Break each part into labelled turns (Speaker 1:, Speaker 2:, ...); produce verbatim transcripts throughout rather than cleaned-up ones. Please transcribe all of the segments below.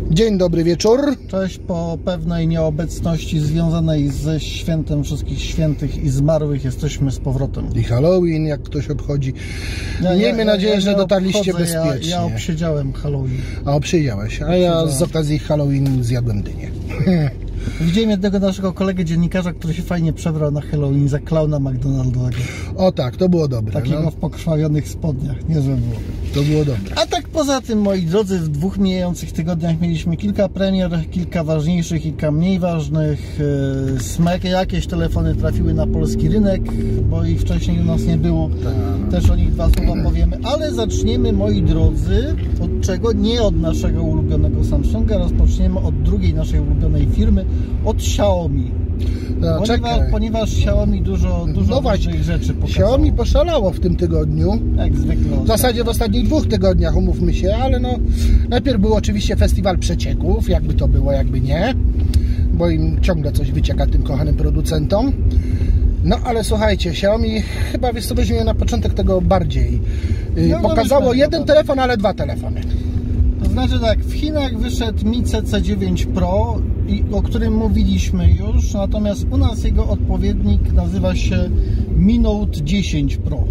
Speaker 1: Dzień dobry wieczór.
Speaker 2: Cześć, po pewnej nieobecności związanej ze świętem wszystkich świętych i zmarłych jesteśmy z powrotem.
Speaker 1: I Halloween, jak ktoś obchodzi. Ja, Miejmy ja, nadzieję, ja że dotarliście
Speaker 2: obchodzę,
Speaker 1: bezpiecznie.
Speaker 2: Ja, ja obsiedziałem Halloween.
Speaker 1: A obsiedziałeś, a ja z okazji Halloween zjadłem dynię.
Speaker 2: Widziałem jednego naszego kolegę dziennikarza, który się fajnie przebrał na Halloween za klauna McDonaldowego.
Speaker 1: O tak, to było dobre.
Speaker 2: Takiego
Speaker 1: no.
Speaker 2: w pokrwawionych spodniach, niezłe było.
Speaker 1: To było dobre.
Speaker 2: A tak poza tym, moi drodzy, w dwóch mijających tygodniach mieliśmy kilka premier, kilka ważniejszych, kilka mniej ważnych. Smek, jakieś telefony trafiły na polski rynek, bo ich wcześniej u nas nie było. Też o nich dwa słowa powiemy. Ale zaczniemy, moi drodzy, od czego? Nie od naszego ulubionego Samsunga, rozpoczniemy od drugiej naszej ulubionej firmy, od Xiaomi.
Speaker 1: No,
Speaker 2: ponieważ, ponieważ Xiaomi dużo, dużo
Speaker 1: no właśnie,
Speaker 2: rzeczy pokazało.
Speaker 1: Xiaomi poszalało w tym tygodniu.
Speaker 2: Jak zwykle.
Speaker 1: W zasadzie w ostatnich dwóch tygodniach, umówmy się, ale no najpierw był oczywiście festiwal przecieków, jakby to było, jakby nie, bo im ciągle coś wycieka tym kochanym producentom. No ale słuchajcie, Xiaomi chyba, wiesz co, weźmie na początek tego bardziej. No, pokazało no, jeden telefon, ale dwa telefony.
Speaker 2: To znaczy tak, w Chinach wyszedł Mi C C dziewięć Pro, o którym mówiliśmy już, natomiast u nas jego odpowiednik nazywa się Mi Note dziesięć Pro.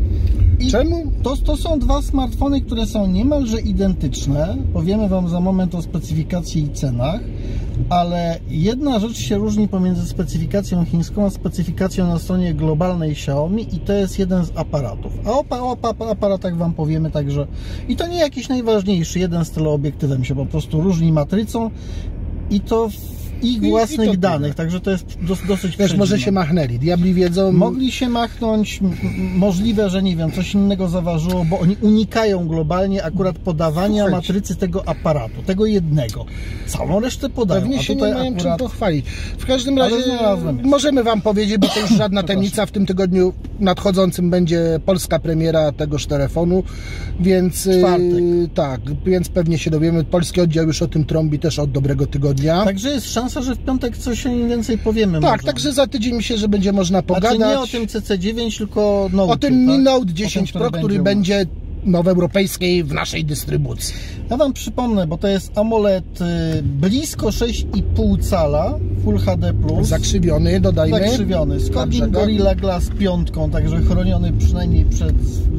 Speaker 2: I
Speaker 1: Czemu?
Speaker 2: To, to są dwa smartfony, które są niemalże identyczne. Powiemy Wam za moment o specyfikacji i cenach, ale jedna rzecz się różni pomiędzy specyfikacją chińską a specyfikacją na stronie globalnej Xiaomi i to jest jeden z aparatów. A o, o, o aparatach Wam powiemy także, i to nie jakiś najważniejszy, jeden z teleobiektywem się po prostu różni matrycą i to w ich własnych I, i danych, także to jest dos, dosyć
Speaker 1: Wiesz, może się machnęli, diabli wiedzą.
Speaker 2: Mogli się machnąć, możliwe, że nie wiem, coś innego zaważyło, bo oni unikają globalnie akurat podawania Słuchajcie. matrycy tego aparatu, tego jednego. Całą resztę podają.
Speaker 1: Pewnie się nie mają
Speaker 2: akurat...
Speaker 1: czym pochwalić. W każdym razie możemy Wam powiedzieć, bo to już żadna tajemnica, w tym tygodniu nadchodzącym będzie polska premiera tegoż telefonu, więc
Speaker 2: Czwartek.
Speaker 1: tak, więc pewnie się dowiemy. Polski oddział już o tym trąbi też od dobrego tygodnia.
Speaker 2: Także jest szansa, że w piątek coś więcej powiemy.
Speaker 1: Tak,
Speaker 2: może.
Speaker 1: Także za tydzień myślę, że będzie można pogadać.
Speaker 2: Znaczy nie o tym C C dziewięć, tylko Note.
Speaker 1: O tym
Speaker 2: tak?
Speaker 1: Mi Note dziesięć
Speaker 2: tym,
Speaker 1: Pro, który będzie, będzie no, w europejskiej, w naszej dystrybucji.
Speaker 2: Ja Wam przypomnę, bo to jest AMOLED y, blisko sześć i pół cala, Full H D plus.
Speaker 1: Zakrzywiony, dodajmy.
Speaker 2: Zakrzywiony, z Corning Gorilla Glass piątką, także chroniony przynajmniej przed...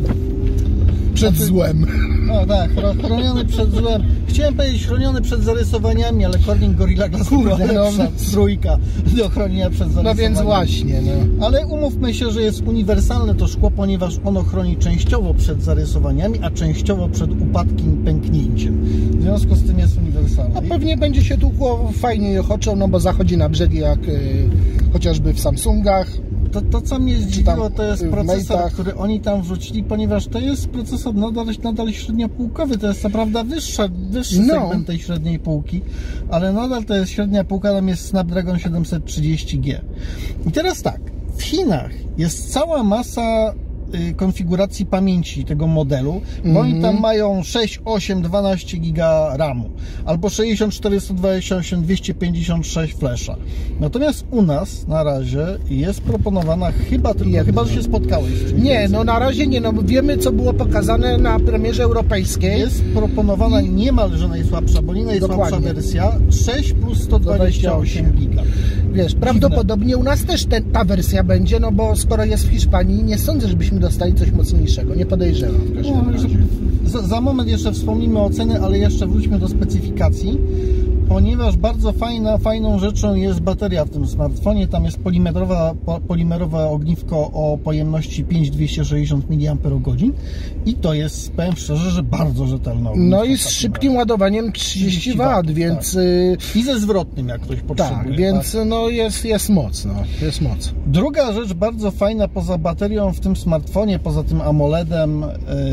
Speaker 1: Przed złem.
Speaker 2: No tak, chroniony przed złem. Chciałem powiedzieć chroniony przed zarysowaniami, ale Corning Gorilla Glass Kurde, no, trójka do chronienia przed zarysowaniami.
Speaker 1: No więc właśnie. No.
Speaker 2: Ale umówmy się, że jest uniwersalne to szkło, ponieważ ono chroni częściowo przed zarysowaniami, a częściowo przed upadkiem, pęknięciem. W związku z tym jest uniwersalne.
Speaker 1: A pewnie będzie się tłukło fajnie i ochoczo, no bo zachodzi na brzegi jak y, chociażby w Samsungach.
Speaker 2: To, to co mnie zdziwiło, to jest procesor,
Speaker 1: Mate'ach.
Speaker 2: który oni tam wrzucili, ponieważ to jest procesor nadal, nadal średniopółkowy, to jest co prawda wyższa, wyższy no. segment tej średniej półki, ale nadal to jest średnia półka, tam jest Snapdragon siedemset trzydzieści G. I teraz tak, w Chinach jest cała masa konfiguracji pamięci tego modelu, bo mm-hmm. oni tam mają sześć, osiem, dwanaście giga ramu albo sześćdziesiąt cztery, sto dwadzieścia osiem, dwieście pięćdziesiąt sześć flasha. Natomiast u nas na razie jest proponowana chyba tylko, Jedno. chyba że się spotkałeś z czymś.
Speaker 1: Nie, no na razie nie, no wiemy co było pokazane na premierze europejskiej.
Speaker 2: Jest proponowana I... niemalże najsłabsza, bo nie najsłabsza Dokładnie. wersja sześć plus sto dwadzieścia osiem giga.
Speaker 1: Wiesz, Dziwne. prawdopodobnie u nas też te, ta wersja będzie, no bo skoro jest w Hiszpanii, nie sądzę, żebyśmy dostali coś mocniejszego, nie podejrzewam w każdym
Speaker 2: no,
Speaker 1: razie.
Speaker 2: Za, za moment jeszcze wspomnimy o ceny, ale jeszcze wróćmy do specyfikacji, ponieważ bardzo fajna, fajną rzeczą jest bateria w tym smartfonie. Tam jest polimerowa, polimerowe ogniwko o pojemności pięć tysięcy dwieście sześćdziesiąt miliampergodzin i to jest, powiem szczerze, że bardzo rzetelne ogniwko.
Speaker 1: No i z szybkim ładowaniem trzydzieści watów, więc...
Speaker 2: Tak. I ze zwrotnym, jak ktoś potrzebuje.
Speaker 1: Tak, więc tak? no jest, jest mocno, jest moc.
Speaker 2: Druga rzecz bardzo fajna poza baterią w tym smartfonie, poza tym AMOLEDem,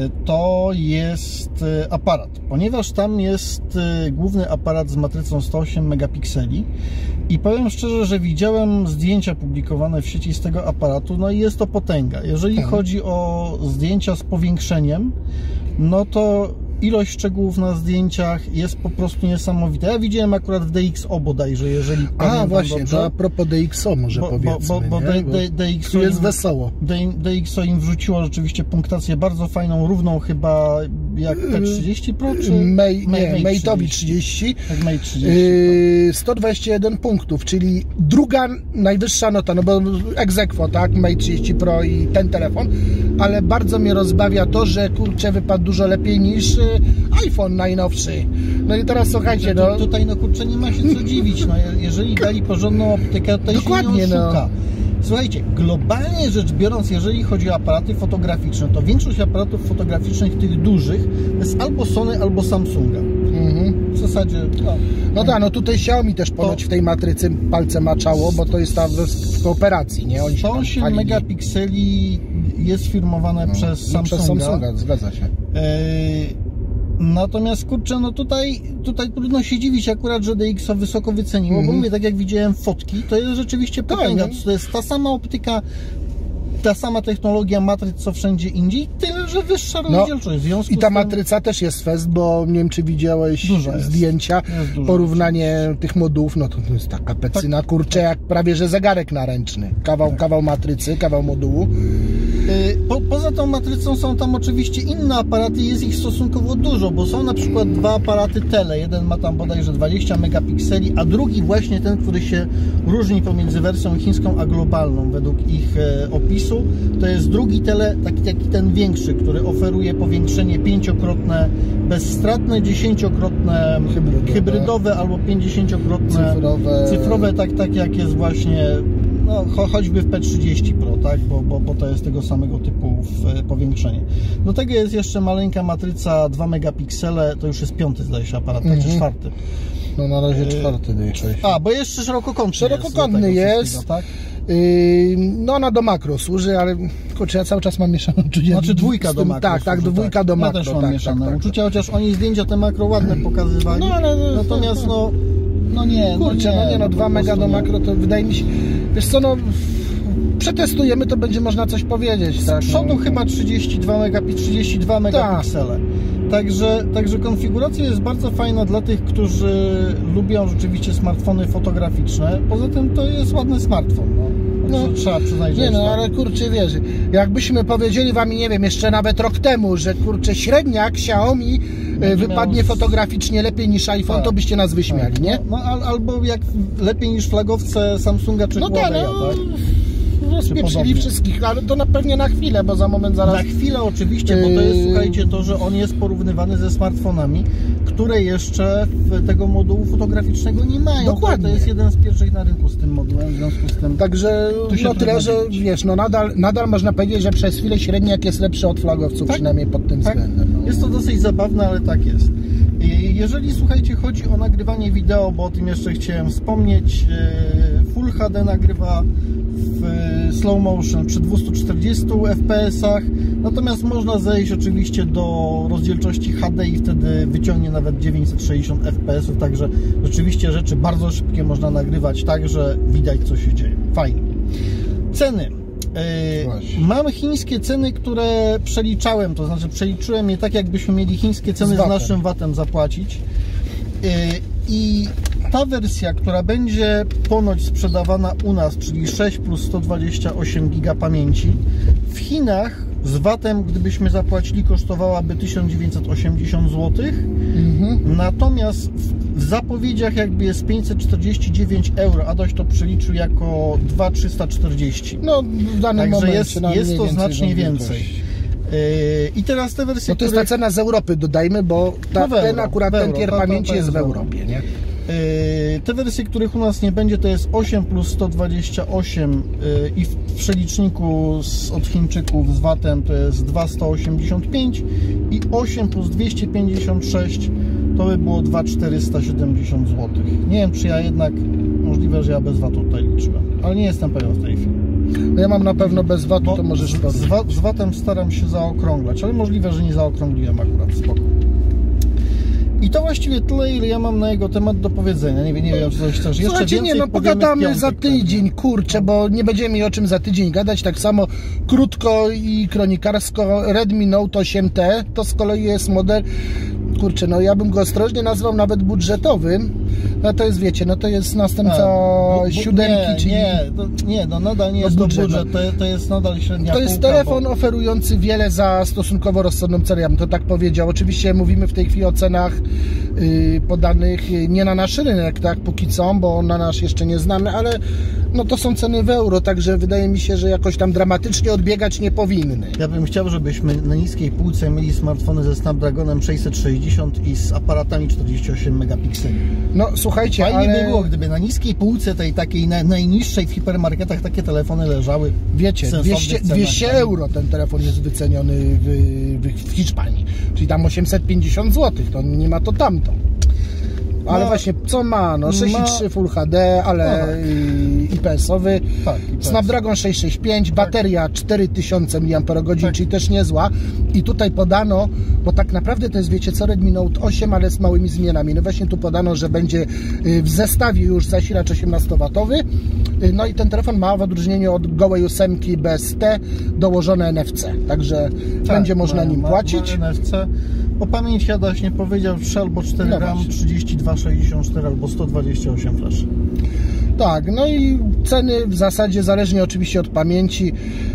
Speaker 2: to jest aparat, ponieważ tam jest główny aparat z matrycą sto osiem megapikseli i powiem szczerze, że widziałem zdjęcia publikowane w sieci z tego aparatu, no i jest to potęga. Jeżeli tak. chodzi o zdjęcia z powiększeniem, no to ilość szczegółów na zdjęciach jest po prostu niesamowita. Ja widziałem akurat w D X O bodajże, jeżeli
Speaker 1: A
Speaker 2: pamiętam
Speaker 1: właśnie,
Speaker 2: dobrze.
Speaker 1: to a propos D X O może
Speaker 2: Bo,
Speaker 1: powiedzmy,
Speaker 2: bo, bo, bo
Speaker 1: nie?
Speaker 2: D, D, D X O
Speaker 1: Tu jest
Speaker 2: im,
Speaker 1: wesoło.
Speaker 2: D, D X O im wrzuciło rzeczywiście punktację bardzo fajną, równą chyba jak T trzydzieści Pro, czy
Speaker 1: Mate,
Speaker 2: Mate,
Speaker 1: nie,
Speaker 2: Mate
Speaker 1: Mate'owi trzydzieści.
Speaker 2: Tak, Mate trzydzieści.
Speaker 1: Yy, sto dwadzieścia jeden punktów, czyli druga najwyższa nota, no bo ex aequo, tak, Mate trzydzieści Pro i ten telefon, ale bardzo mnie rozbawia to, że kurczę wypadł dużo lepiej niż yy, iPhone najnowszy. No i teraz słuchajcie, no...
Speaker 2: Tu, tutaj no kurczę nie ma się co dziwić, no jeżeli dali porządną optykę, to
Speaker 1: Dokładnie,
Speaker 2: się nie oszuka.
Speaker 1: no.
Speaker 2: Słuchajcie, globalnie rzecz biorąc, jeżeli chodzi o aparaty fotograficzne, to większość aparatów fotograficznych tych dużych to jest albo Sony, albo Samsunga.
Speaker 1: Mhm.
Speaker 2: W zasadzie... No,
Speaker 1: No tak, no tutaj Xiaomi też ponoć w tej matrycy palce maczało, bo to jest ta w, w kooperacji, nie? Oni się
Speaker 2: sto
Speaker 1: tam
Speaker 2: osiem
Speaker 1: chwalili.
Speaker 2: megapikseli jest firmowane
Speaker 1: No,
Speaker 2: przez
Speaker 1: no,
Speaker 2: Samsunga.
Speaker 1: przez Samsunga, zgadza się.
Speaker 2: E, natomiast kurczę, no tutaj, tutaj trudno się dziwić akurat, że D X O wysoko wyceniło,
Speaker 1: Mhm.
Speaker 2: bo mówię, tak jak widziałem fotki, to jest rzeczywiście potęga.
Speaker 1: no.
Speaker 2: To jest ta sama optyka, ta sama technologia matryc, co wszędzie indziej, tyle, że wyższa
Speaker 1: No,
Speaker 2: rozdzielczość. W związku
Speaker 1: I ta
Speaker 2: z tym...
Speaker 1: matryca też jest fest, bo nie wiem, czy widziałeś
Speaker 2: Duża jest.
Speaker 1: zdjęcia,
Speaker 2: Jest duża.
Speaker 1: porównanie tych modułów, no to, to jest taka pecyna, kurczę, jak prawie, że zegarek naręczny. Kawał, kawał matrycy, kawał modułu.
Speaker 2: Po, poza tą matrycą są tam oczywiście inne aparaty, jest ich stosunkowo dużo, bo są na przykład dwa aparaty tele, jeden ma tam bodajże dwadzieścia megapikseli, a drugi właśnie ten, który się różni pomiędzy wersją chińską a globalną według ich e, opisu, to jest drugi tele, taki, taki ten większy, który oferuje powiększenie pięciokrotne bezstratne, dziesięciokrotne
Speaker 1: Hybrydowe.
Speaker 2: hybrydowe albo pięćdziesięciokrotne
Speaker 1: Cyfrowe.
Speaker 2: cyfrowe tak, tak jak jest właśnie no, cho, choćby w P trzydzieści Pro, tak? bo, bo, bo to jest tego samego typu w, powiększenie. Do tego jest jeszcze maleńka matryca dwa megapiksele, to już jest piąty zdaje się aparat, tak,
Speaker 1: Mhm.
Speaker 2: czy czwarty.
Speaker 1: No na razie czwarty D sześć.
Speaker 2: A, bo jeszcze szerokokątny
Speaker 1: Szerokokątny
Speaker 2: jest. do tego
Speaker 1: jest.
Speaker 2: wszystkiego, tak?
Speaker 1: Yy, no ona do makro służy, ale kurczę, ja cały czas mam mieszane uczucie.
Speaker 2: Znaczy dwójka
Speaker 1: z
Speaker 2: do
Speaker 1: tym,
Speaker 2: makro
Speaker 1: Tak, tak,
Speaker 2: służy,
Speaker 1: dwójka
Speaker 2: tak.
Speaker 1: do makro.
Speaker 2: Ja też mam
Speaker 1: tak,
Speaker 2: mieszane
Speaker 1: tak, tak,
Speaker 2: uczucia, chociaż oni zdjęcia te makro ładne pokazywali.
Speaker 1: No, ale, no,
Speaker 2: Natomiast no, no nie,
Speaker 1: Kurczę, no nie, no
Speaker 2: po
Speaker 1: dwa mega
Speaker 2: prostu
Speaker 1: do
Speaker 2: nie.
Speaker 1: makro to wydaje mi się, wiesz co, no przetestujemy, to będzie można coś powiedzieć.
Speaker 2: Z
Speaker 1: tak,
Speaker 2: przodu
Speaker 1: no.
Speaker 2: chyba trzydzieści dwa megapi- trzydzieści dwa megapiksele. Także, także konfiguracja jest bardzo fajna dla tych, którzy lubią rzeczywiście smartfony fotograficzne. Poza tym to jest ładny smartfon. No.
Speaker 1: No,
Speaker 2: No, trzeba przyznać, że
Speaker 1: Nie
Speaker 2: jest
Speaker 1: no,
Speaker 2: fajny.
Speaker 1: ale kurczę, wiesz, jakbyśmy powiedzieli wam, nie wiem, jeszcze nawet rok temu, że kurczę, średniak Xiaomi
Speaker 2: Będzie
Speaker 1: wypadnie
Speaker 2: miał-
Speaker 1: fotograficznie lepiej niż iPhone,
Speaker 2: Tak.
Speaker 1: to byście nas wyśmiali,
Speaker 2: Tak,
Speaker 1: nie?
Speaker 2: No, no al, albo jak lepiej niż flagowce Samsunga czy
Speaker 1: No tak,
Speaker 2: Huawei'a,
Speaker 1: no,
Speaker 2: tak?
Speaker 1: rozpieprzyli
Speaker 2: podobnie.
Speaker 1: wszystkich, ale to na pewnie na chwilę, bo za moment zaraz...
Speaker 2: Na chwilę oczywiście, bo to jest,
Speaker 1: Yy.
Speaker 2: słuchajcie, to, że on jest porównywany ze smartfonami, które jeszcze w tego modułu fotograficznego nie mają.
Speaker 1: Dokładnie.
Speaker 2: To jest jeden z pierwszych na rynku z tym modułem, w związku z tym...
Speaker 1: Także
Speaker 2: Tu się
Speaker 1: no tyle,
Speaker 2: trudno
Speaker 1: że
Speaker 2: dziwić.
Speaker 1: wiesz, no nadal, nadal można powiedzieć, że przez chwilę średniak jest lepszy od flagowców,
Speaker 2: Tak,
Speaker 1: przynajmniej pod tym
Speaker 2: tak.
Speaker 1: względem. No.
Speaker 2: Jest to dosyć zabawne, ale tak jest. Jeżeli, słuchajcie, chodzi o nagrywanie wideo, bo o tym jeszcze chciałem wspomnieć, Full H D nagrywa w slow motion przy dwustu czterdziestu F P S-ach, natomiast można zejść oczywiście do rozdzielczości H D i wtedy wyciągnie nawet dziewięćset sześćdziesiąt F P S-ów, także rzeczywiście rzeczy bardzo szybkie można nagrywać tak, że widać, co się dzieje. Fajnie. Ceny.
Speaker 1: Właśnie.
Speaker 2: Mam chińskie ceny, które przeliczałem, to znaczy przeliczyłem je tak, jakbyśmy mieli chińskie ceny
Speaker 1: Z
Speaker 2: z,
Speaker 1: vatem.
Speaker 2: naszym vatem zapłacić. I ta wersja, która będzie ponoć sprzedawana u nas, czyli sześć plus sto dwadzieścia osiem giga pamięci, w Chinach z vatem, gdybyśmy zapłacili, kosztowałaby tysiąc dziewięćset osiemdziesiąt złotych.
Speaker 1: Mhm.
Speaker 2: Natomiast w w zapowiedziach jakby jest pięćset czterdzieści dziewięć euro, Adaś to przeliczył jako dwa tysiące trzysta czterdzieści.
Speaker 1: No w danym
Speaker 2: Także
Speaker 1: momencie
Speaker 2: jest,
Speaker 1: no,
Speaker 2: jest
Speaker 1: mniej
Speaker 2: to
Speaker 1: więcej
Speaker 2: znacznie
Speaker 1: wielkość.
Speaker 2: więcej. Yy, I teraz te wersje,
Speaker 1: No to jest ta
Speaker 2: które...
Speaker 1: cena z Europy, dodajmy, bo ta,
Speaker 2: No w euro,
Speaker 1: ten akurat
Speaker 2: w euro,
Speaker 1: ten tier
Speaker 2: to- to- to
Speaker 1: pamięci jest
Speaker 2: jest
Speaker 1: w
Speaker 2: w euro.
Speaker 1: Europie, nie?
Speaker 2: Yy, te wersje, których u nas nie będzie, to jest osiem plus sto dwadzieścia osiem yy, i w przeliczniku z, od Chińczyków z vatem to jest dwa tysiące sto osiemdziesiąt pięć i osiem plus dwieście pięćdziesiąt sześć to by było dwa tysiące czterysta siedemdziesiąt złotych. Nie wiem, czy ja jednak, możliwe, że ja bez vatu tutaj liczyłem, ale nie jestem pewien w tej chwili.
Speaker 1: No ja mam na pewno bez vatu,
Speaker 2: Bo
Speaker 1: to możesz
Speaker 2: z, z,
Speaker 1: powiedzieć.
Speaker 2: wa- z vatem staram się zaokrąglać, ale możliwe, że nie zaokrągliłem akurat, spoko. I to właściwie tyle, ile ja mam na jego temat do powiedzenia. Nie wiem, nie wiem, czy coś chcesz. Jeszcze
Speaker 1: Słuchajcie, nie, no pogadamy za tydzień, kurczę, bo nie będziemy mieli o czym za tydzień gadać. Tak samo krótko i kronikarsko Redmi Note osiem T to z kolei jest model, kurczę, no ja bym go ostrożnie nazwał nawet budżetowym. No to jest, wiecie, no to jest następca A, bu, bu, siódemki,
Speaker 2: nie,
Speaker 1: czyli...
Speaker 2: Nie, to, nie, no nadal nie no jest budżet, to budżet, to, to jest nadal średnia
Speaker 1: To jest
Speaker 2: półka,
Speaker 1: telefon
Speaker 2: bo...
Speaker 1: oferujący wiele za stosunkowo rozsądną cenę, ja bym to tak powiedział. Oczywiście mówimy w tej chwili o cenach yy, podanych nie na nasz rynek, tak, póki co, bo na nasz jeszcze nie znamy, ale no to są ceny w euro, także wydaje mi się, że jakoś tam dramatycznie odbiegać nie powinny.
Speaker 2: Ja bym chciał, żebyśmy na niskiej półce mieli smartfony ze Snapdragonem sześćset sześćdziesiąt i z aparatami czterdzieści osiem megapikseli.
Speaker 1: No słuchajcie,
Speaker 2: fajnie
Speaker 1: ale...
Speaker 2: by było, gdyby na niskiej półce, tej takiej na, najniższej w hipermarketach takie telefony leżały.
Speaker 1: Wiecie, dwieście, dwieście euro ten telefon jest wyceniony w, w, w Hiszpanii, czyli tam osiemset pięćdziesiąt złotych, to nie ma to tamto. Ale no, właśnie, co ma? No sześć i trzy ma... Full H D, ale no tak. I P S-owy. Tak, I P S. Snapdragon sześćset sześćdziesiąt pięć, tak. Bateria cztery tysiące miliamperogodzin, tak. czyli też niezła. I tutaj podano, bo tak naprawdę to jest, wiecie co, Redmi Note osiem, ale z małymi zmianami. No właśnie tu podano, że będzie w zestawie już zasilacz osiemnastowatowy. No i ten telefon ma w odróżnieniu od gołej ósemki B S T dołożone N F C. Także tak, będzie można ma, nim ma, płacić.
Speaker 2: Ma N F C. O pamięć Jadaś nie powiedział, trzy albo cztery no RAM, trzydzieści dwa sześćdziesiąt cztery albo sto dwadzieścia osiem flash.
Speaker 1: Tak, no i ceny w zasadzie zależnie oczywiście od pamięci.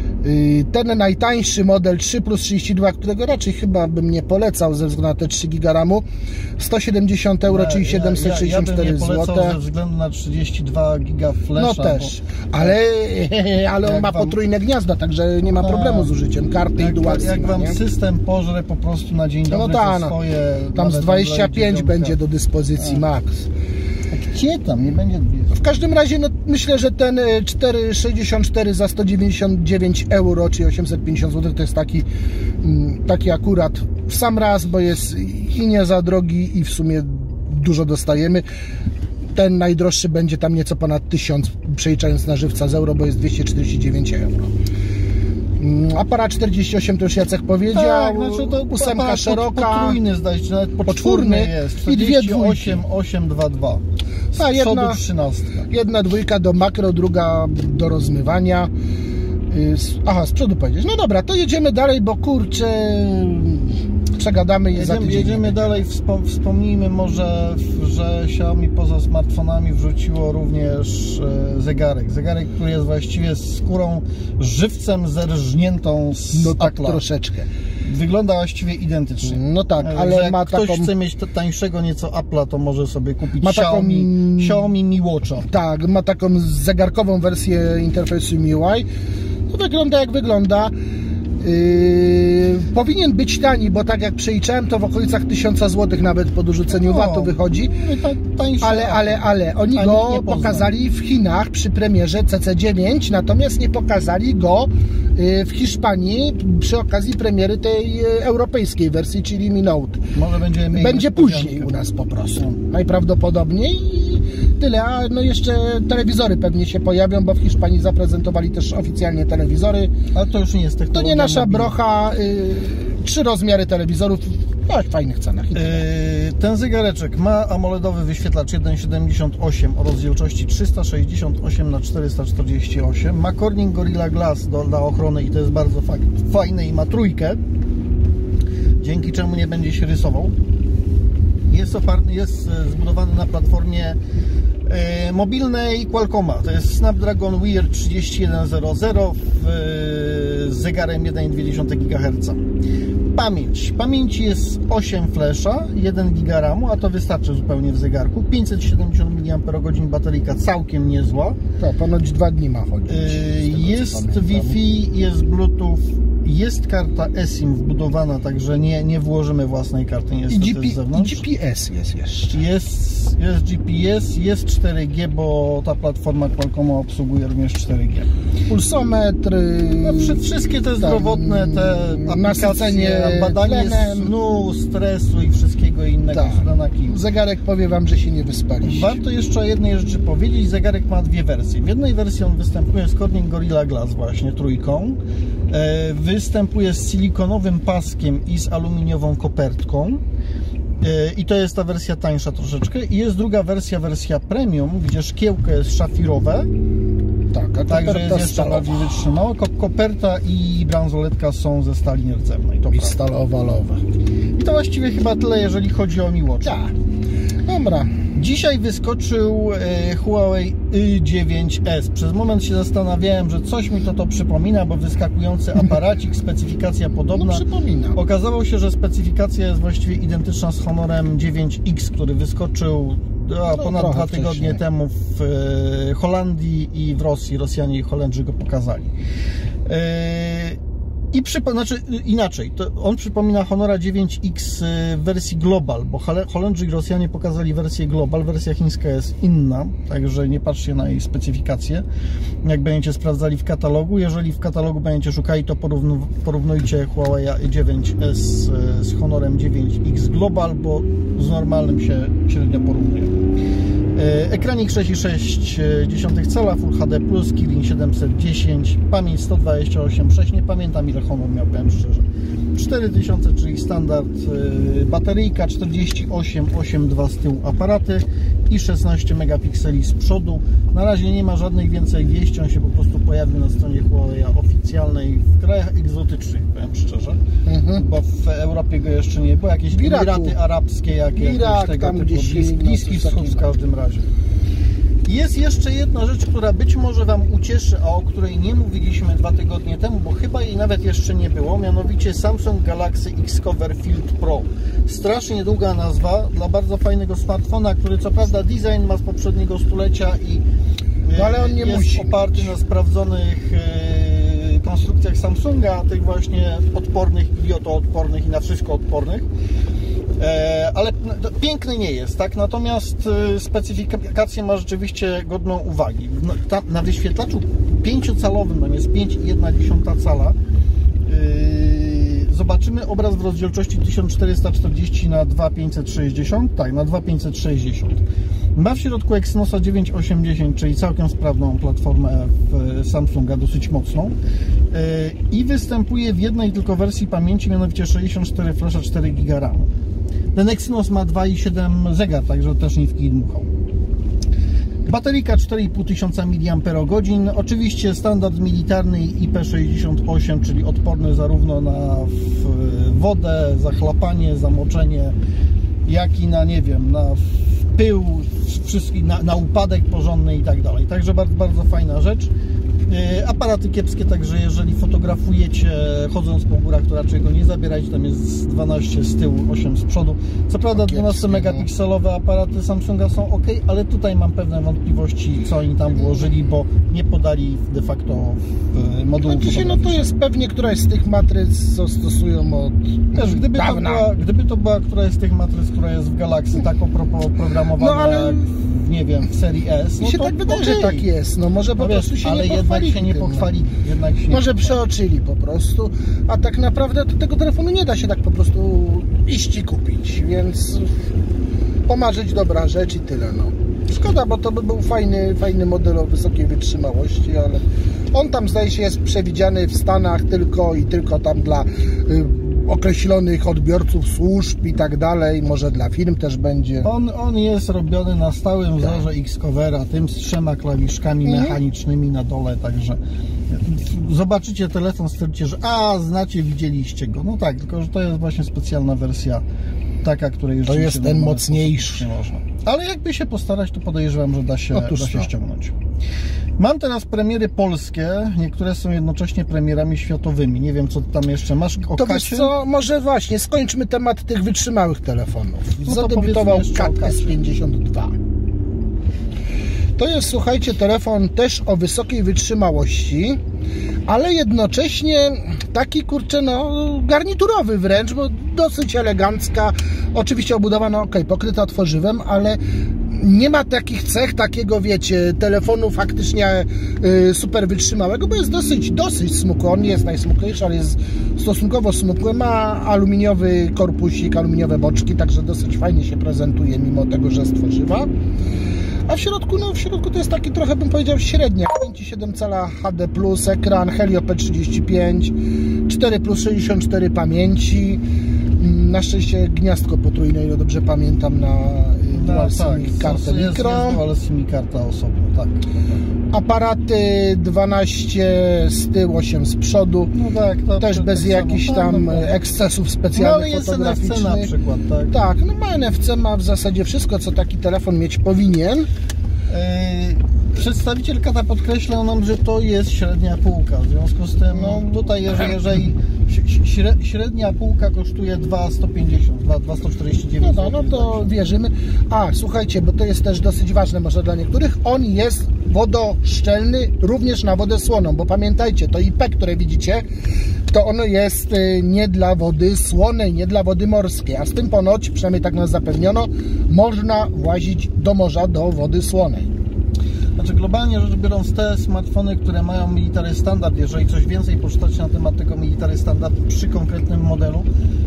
Speaker 1: Ten najtańszy model trzy plus trzydzieści dwa, którego raczej chyba bym nie polecał ze względu na te trzy giga ramu, sto siedemdziesiąt euro, czyli siedemset sześćdziesiąt cztery złote. Ja bym nie polecał
Speaker 2: ze względu na trzydzieści dwa giga flasha.
Speaker 1: No też, bo... ale, ale on ma wam... potrójne gniazda, także nie ma problemu z użyciem karty jak, i dual SIM.
Speaker 2: Jak wam nie? System pożre po prostu na dzień dobry no ta, no, swoje...
Speaker 1: Tam z dwadzieścia pięć będzie do dyspozycji A. max.
Speaker 2: Gdzie tam? Nie będzie dwieście.
Speaker 1: W każdym razie no, myślę, że ten czterysta sześćdziesiąt cztery za sto dziewięćdziesiąt dziewięć euro, czyli osiemset pięćdziesiąt złotych, to jest taki, taki akurat w sam raz, bo jest i nie za drogi i w sumie dużo dostajemy. Ten najdroższy będzie tam nieco ponad tysiąc, przeliczając na żywca z euro, bo jest dwieście czterdzieści dziewięć euro. Aparat czterdzieści osiem to już Jacek powiedział,
Speaker 2: tak, znaczy to
Speaker 1: ósemka szeroka,
Speaker 2: potrójny zdaje się, nawet poczwórny jest,
Speaker 1: i dwie dwójki.
Speaker 2: osiem osiem dwa dwa.
Speaker 1: Ta jedna, jedna dwójka do makro, druga do rozmywania. Aha, z przodu powiedzieć. No dobra, to jedziemy dalej, bo kurczę, przegadamy i
Speaker 2: jedziemy,
Speaker 1: za tydzień
Speaker 2: jedziemy dalej. Wspom wspomnijmy może, że Xiaomi poza smartfonami wrzuciło również zegarek. Zegarek, który jest właściwie skórą żywcem zerżniętą z
Speaker 1: No tak
Speaker 2: Apple'a.
Speaker 1: Troszeczkę.
Speaker 2: Wygląda właściwie identycznie.
Speaker 1: No tak, ale
Speaker 2: jak
Speaker 1: ma
Speaker 2: ktoś
Speaker 1: taką...
Speaker 2: chce mieć tańszego nieco Apple'a, to może sobie kupić ma Xiaomi, taką... Xiaomi Mi Watcha.
Speaker 1: Tak, ma taką zegarkową wersję interfejsu M I U I. To wygląda jak wygląda. Yy, powinien być tani, bo tak jak przeliczałem, to w okolicach tysiąca złotych nawet po dorzuceniu no, vatu wychodzi. Ale, ale, ale oni go pokazali w Chinach przy premierze C C dziewięć, natomiast nie pokazali go w Hiszpanii przy okazji premiery tej europejskiej wersji, czyli Mi Note.
Speaker 2: Może będziemy
Speaker 1: Będzie później u nas po prostu. Najprawdopodobniej i tyle. A no jeszcze telewizory pewnie się pojawią, bo w Hiszpanii zaprezentowali też oficjalnie telewizory.
Speaker 2: Ale to już nie jest technologia.
Speaker 1: To nie nasza brocha. Y, trzy rozmiary telewizorów. No, w fajnych cenach. Yy,
Speaker 2: ten zegareczek ma AMOLEDowy wyświetlacz jeden przecinek siedemdziesiąt osiem o rozdzielczości trzysta sześćdziesiąt osiem na czterysta czterdzieści osiem. Ma Corning Gorilla Glass do, dla ochrony i to jest bardzo fajne i ma trójkę, dzięki czemu nie będzie się rysował. Jest, oparty, jest zbudowany na platformie e, mobilnej Qualcomma. To jest Snapdragon Wear trzydzieści jeden zero zero z zegarem jeden przecinek dwa gigaherca. Pamięć. Pamięci jest osiem flesza, jeden giga ramu, a to wystarczy zupełnie w zegarku. pięćset siedemdziesiąt miliamperogodzin bateryjka, całkiem niezła.
Speaker 1: Tak, ponoć dwa dni ma chodzić.
Speaker 2: Yy, jest Wi-Fi, jest Bluetooth, jest karta eSIM wbudowana, także nie, nie włożymy własnej karty niestety
Speaker 1: I, G P,
Speaker 2: z zewnątrz.
Speaker 1: I G P S jest jeszcze.
Speaker 2: Jest, jest G P S, jest cztery G, bo ta platforma Qualcomma obsługuje również cztery G.
Speaker 1: Pulsometr.
Speaker 2: No, wszystkie te zdrowotne, te aplikacje, badanie snu, stresu i wszystkiego innego.
Speaker 1: Tak. Zegarek powie wam, że się nie wyspaliście.
Speaker 2: Warto jeszcze o jednej rzeczy powiedzieć. Zegarek ma dwie wersje. W jednej wersji on występuje z Corning Gorilla Glass właśnie trójką. Występuje z silikonowym paskiem i z aluminiową kopertką. I to jest ta wersja tańsza troszeczkę. I jest druga wersja, wersja premium, gdzie szkiełko jest szafirowe.
Speaker 1: Tak, a
Speaker 2: także jest jeszcze stalowa. Bardziej wytrzymała. Koperta i bransoletka są ze stali nierdzewnej. To
Speaker 1: I stalowo-walowe.
Speaker 2: I to właściwie chyba tyle, jeżeli chodzi o Mi Watch.
Speaker 1: Tak. Dobra.
Speaker 2: Dzisiaj wyskoczył e, Huawei Y dziewięć S. Przez moment się zastanawiałem, że coś mi to to przypomina, bo wyskakujący aparacik, specyfikacja podobna.
Speaker 1: No, przypomina.
Speaker 2: Okazało się, że specyfikacja jest właściwie identyczna z Honorem dziewięć X, który wyskoczył a, no, ponad dwa tygodnie wcześniej. temu w e, Holandii i w Rosji. Rosjanie i Holendrzy go pokazali. E, I przypo, znaczy inaczej, to on przypomina Honora dziewięć X w wersji Global, bo Holendrzy i Rosjanie pokazali wersję Global, wersja chińska jest inna, także nie patrzcie na jej specyfikację, jak będziecie sprawdzali w katalogu. Jeżeli w katalogu będziecie szukali, to porównu, porównujcie Huawei Y dziewięć S z Honorem dziewięć X Global, bo z normalnym się średnio porównuje. Ekranik sześć i sześć cala, Full H D plus, Kirin siedemset dziesięć, pamięć sto dwadzieścia osiem przejść, nie pamiętam ile Honor miał, powiem szczerze. cztery tysiące, czyli standard, bateryjka, czterdzieści osiem osiemdziesiąt dwa z tyłu aparaty i szesnaście megapikseli z przodu. Na razie nie ma żadnych więcej wieści, on się po prostu pojawił na stronie Huawei oficjalnej w krajach egzotycznych, powiem szczerze, mhm. bo w Europie go jeszcze nie było, jakieś Emiraty Arabskie, jakieś
Speaker 1: Irak,
Speaker 2: tego
Speaker 1: tam
Speaker 2: typu,
Speaker 1: gdzieś
Speaker 2: Bliski Wschód w każdym razie. Jest jeszcze jedna rzecz, która być może Wam ucieszy, a o której nie mówiliśmy dwa tygodnie temu, bo chyba jej nawet jeszcze nie było, mianowicie Samsung Galaxy Xcover Field Pro. Strasznie długa nazwa dla bardzo fajnego smartfona, który co prawda design ma z poprzedniego stulecia i
Speaker 1: no, ale on nie
Speaker 2: jest
Speaker 1: musi
Speaker 2: oparty
Speaker 1: być.
Speaker 2: na sprawdzonych konstrukcjach Samsunga, tych właśnie odpornych, idiotoodpornych i na wszystko odpornych. Ale piękny nie jest, tak? Natomiast specyfikację ma rzeczywiście godną uwagi. Na wyświetlaczu pięciocalowym, tam jest pięć i jedna dziesiąta cala, zobaczymy obraz w rozdzielczości tysiąc czterysta czterdzieści na dwa tysiące pięćset sześćdziesiąt, tak, na dwa tysiące pięćset sześćdziesiąt. Ma w środku Exynosa dziewięć osiemdziesiąt, czyli całkiem sprawną platformę Samsunga, dosyć mocną, i występuje w jednej tylko wersji pamięci, mianowicie sześćdziesiąt cztery flasha, cztery giga ramu. Ten Exynos ma dwa i siedem zegar, także też nie w kij dmuchał. Bateryjka cztery i pół tysiąca miliamperogodzin. Oczywiście standard militarny I P sześćdziesiąt osiem, czyli odporny zarówno na wodę, zachlapanie, zamoczenie, jak i na, nie wiem, na pył, na, na upadek porządny i tak dalej. Także bardzo, bardzo fajna rzecz. Aparaty kiepskie, także jeżeli fotografujecie chodząc po górach, to raczej go nie zabierajcie. Tam jest dwanaście z tyłu, osiem z przodu. Co prawda dwanaście megapikselowe aparaty Samsunga są ok, ale tutaj mam pewne wątpliwości, co oni tam włożyli, bo nie podali de facto modułu.
Speaker 1: No dzisiaj no to jest pewnie któraś z tych matryc, co stosują od
Speaker 2: Też, gdyby
Speaker 1: dawna.
Speaker 2: To była, gdyby to była któraś z tych matryc, która jest w Galaxy, tak oprogramowana, no, ale... jak, nie wiem, w serii S,
Speaker 1: no mi się
Speaker 2: to
Speaker 1: tak wydaje,
Speaker 2: okay.
Speaker 1: że tak jest. No może po no prostu wiesz, się
Speaker 2: ale
Speaker 1: nie
Speaker 2: jednak się nie
Speaker 1: tym,
Speaker 2: pochwali.
Speaker 1: no.
Speaker 2: Jednak się
Speaker 1: może
Speaker 2: nie
Speaker 1: przeoczyli po prostu, a tak naprawdę to tego telefonu nie da się tak po prostu iść i kupić, więc pomarzyć dobra rzecz i tyle, no. Szkoda, bo to by był fajny, fajny model o wysokiej wytrzymałości, ale on tam zdaje się jest przewidziany w Stanach tylko i tylko tam dla y, określonych odbiorców służb i tak dalej, może dla firm też będzie.
Speaker 2: On, on jest robiony na stałym wzorze tak. Xcovera, tym z trzema klawiszkami mhm. mechanicznymi na dole, także zobaczycie telefon, stwierdzicie, że a, znacie, widzieliście go. No tak, tylko że to jest właśnie specjalna wersja, taka, której
Speaker 1: to jest ten mocniejszy.
Speaker 2: Nie można. Ale jakby się postarać, to podejrzewam, że da się, da się ściągnąć. Mam teraz premiery polskie, niektóre są jednocześnie premierami światowymi. Nie wiem, co ty tam jeszcze masz o
Speaker 1: To wiesz co, może właśnie skończmy temat tych wytrzymałych telefonów.
Speaker 2: No
Speaker 1: Zadebiutował Cat S pięćdziesiąt dwa. To jest, słuchajcie, telefon też o wysokiej wytrzymałości, ale jednocześnie taki, kurczę, no garniturowy wręcz, bo dosyć elegancka, oczywiście obudowana, ok, pokryta tworzywem, ale nie ma takich cech, takiego, wiecie, telefonu faktycznie y, super wytrzymałego, bo jest dosyć, dosyć smukły. On nie jest najsmuklejszy, ale jest stosunkowo smukły. Ma aluminiowy korpusik, aluminiowe boczki, także dosyć fajnie się prezentuje, mimo tego, że z tworzywa. A w środku, no w środku to jest taki trochę, bym powiedział, średnia. pięć i siedem cala H D plus, ekran Helio P trzydzieści pięć, cztery plus sześćdziesiąt cztery pamięci. Na szczęście gniazdko potrójne, ile dobrze pamiętam, na dual
Speaker 2: no, tak,
Speaker 1: SIM kartę
Speaker 2: jest,
Speaker 1: mikro.
Speaker 2: Jest dual SIM karta osobno, tak.
Speaker 1: Aparaty dwanaście z tyłu, osiem z przodu.
Speaker 2: No tak, to
Speaker 1: też bez
Speaker 2: tak
Speaker 1: jakichś
Speaker 2: samo.
Speaker 1: tam
Speaker 2: no, no,
Speaker 1: ekscesów
Speaker 2: no,
Speaker 1: specjalnych
Speaker 2: ale jest
Speaker 1: fotograficznych.
Speaker 2: N F C na przykład, tak?
Speaker 1: Tak, no ma N F C, ma w zasadzie wszystko, co taki telefon mieć powinien.
Speaker 2: Yy, przedstawiciel Kata podkreślał nam, że to jest średnia półka. W związku z tym, no tutaj jeżeli, jeżeli średnia półka kosztuje dwa sto pięćdziesiąt, dwa sto czterdzieści dziewięć.
Speaker 1: No, no to wierzymy. A, słuchajcie, bo to jest też dosyć ważne może dla niektórych. On jest wodoszczelny również na wodę słoną, bo pamiętajcie, to I P, które widzicie, to ono jest nie dla wody słonej, nie dla wody morskiej, a z tym ponoć, przynajmniej tak nas zapewniono, można włazić do morza, do wody słonej.
Speaker 2: Znaczy globalnie rzecz biorąc, te smartfony, które mają military standard, jeżeli coś więcej poczytać na temat tego military standard przy konkretnym modelu,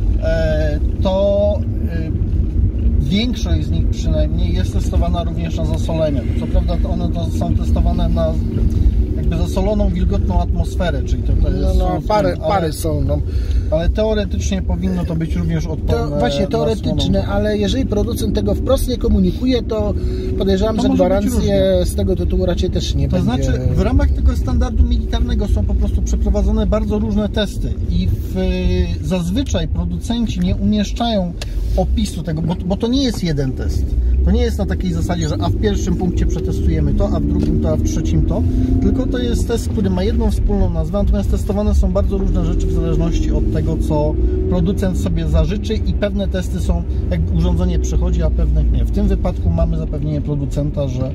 Speaker 2: to większość z nich przynajmniej jest testowana również na zasoleniu. Co prawda to one to są testowane na jakby zasoloną, wilgotną atmosferę, czyli to, to jest...
Speaker 1: No, no pary,
Speaker 2: ale,
Speaker 1: pary są, no.
Speaker 2: Ale teoretycznie powinno to być również odporne.
Speaker 1: To właśnie teoretyczne, ale jeżeli producent tego wprost nie komunikuje, to podejrzewam, to że gwarancje z tego tytułu raczej też nie
Speaker 2: to
Speaker 1: będzie...
Speaker 2: To znaczy w ramach tego standardu militarnego są po prostu przeprowadzone bardzo różne testy i w, zazwyczaj producenci nie umieszczają opisu tego, bo, bo to nie jest jeden test. To nie jest na takiej zasadzie, że a w pierwszym punkcie przetestujemy to, a w drugim to, a w trzecim to, tylko to jest test, który ma jedną wspólną nazwę, natomiast testowane są bardzo różne rzeczy w zależności od tego, co producent sobie zażyczy i pewne testy są, jakby urządzenie przechodzi, a pewnych nie. W tym wypadku mamy zapewnienie producenta, że